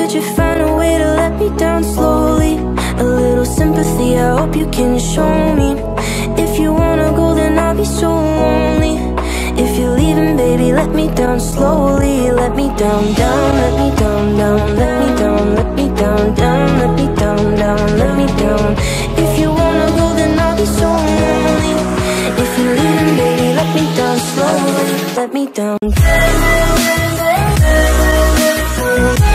Could you find a way to let me down slowly? A little sympathy, I hope you can show me. If you wanna go, then I'll be so lonely. If you're leaving, baby, let me down slowly. Let me down, down, let me down, down. Let me down, let me down, down. Let me down, down, let me down. If you wanna go, then I'll be so lonely. If you're leaving, baby, let me down slowly. Let me down.